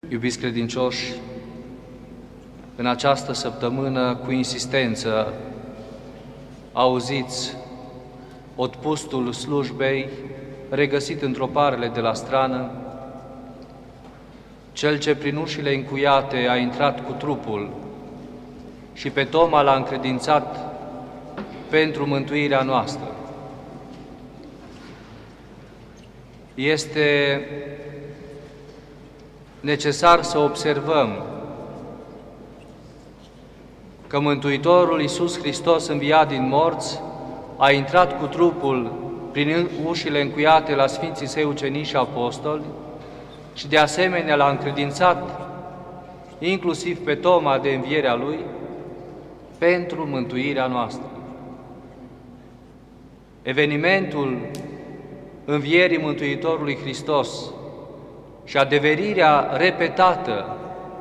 Iubiți credincioși, în această săptămână, cu insistență, auziți odpustul slujbei, regăsit într-o parele de la strană, cel ce prin ușile încuiate a intrat cu trupul și pe Toma l-a încredințat pentru mântuirea noastră. Este necesar să observăm că Mântuitorul Iisus Hristos, înviat din morți, a intrat cu trupul prin ușile încuiate la Sfinții Săi ucenici și apostoli și de asemenea l-a încredințat inclusiv pe Toma de învierea Lui pentru mântuirea noastră. Evenimentul învierii Mântuitorului Hristos și adeverirea repetată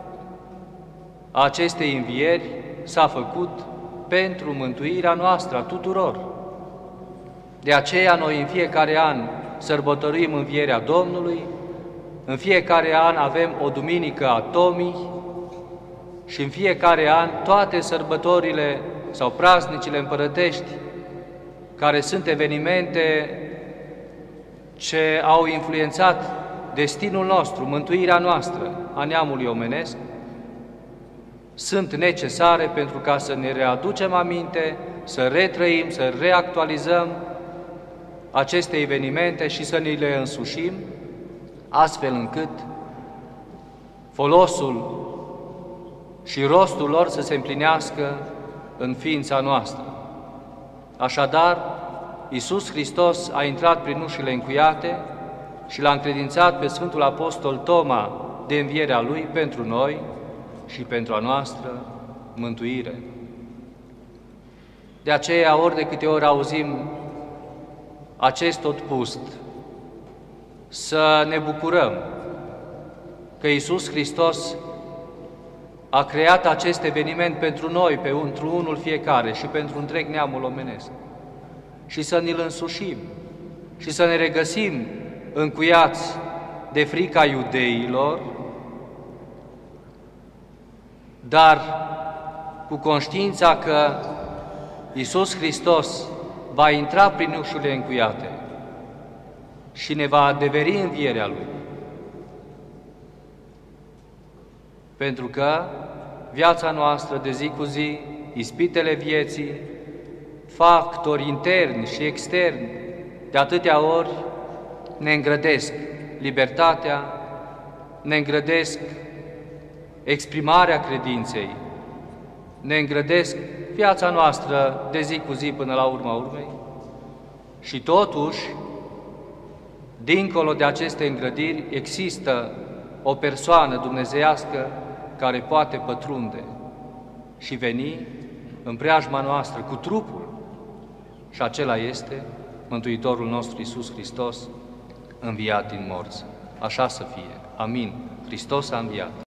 a acestei învieri s-a făcut pentru mântuirea noastră a tuturor. De aceea noi în fiecare an sărbătorim învierea Domnului, în fiecare an avem o duminică a Tomii și în fiecare an toate sărbătorile sau praznicile împărătești, care sunt evenimente ce au influențat destinul nostru, mântuirea noastră a neamului omenesc, sunt necesare pentru ca să ne readucem aminte, să retrăim, să reactualizăm aceste evenimente și să ne le însușim, astfel încât folosul și rostul lor să se împlinească în ființa noastră. Așadar, Iisus Hristos a intrat prin ușile încuiate și l-a încredințat pe Sfântul Apostol Toma de învierea Lui pentru noi și pentru a noastră mântuire. De aceea, ori de câte ori auzim acest odpust, să ne bucurăm că Iisus Hristos a creat acest eveniment pentru noi, pentru unul fiecare și pentru întreg neamul omenesc. Și să ne-l însușim și să ne regăsim încuiați de frica iudeilor, dar cu conștiința că Iisus Hristos va intra prin ușile încuiate și ne va adeveri învierea Lui. Pentru că viața noastră de zi cu zi, ispitele vieții, factori interni și externi, de atâtea ori ne îngrădesc libertatea, ne îngrădesc exprimarea credinței, ne îngrădesc viața noastră de zi cu zi până la urma urmei și totuși, dincolo de aceste îngrădiri, există o persoană dumnezeiască care poate pătrunde și veni în preajma noastră cu trupul, și acela este Mântuitorul nostru Iisus Hristos, înviat din morți. Așa să fie. Amin. Hristos a înviat.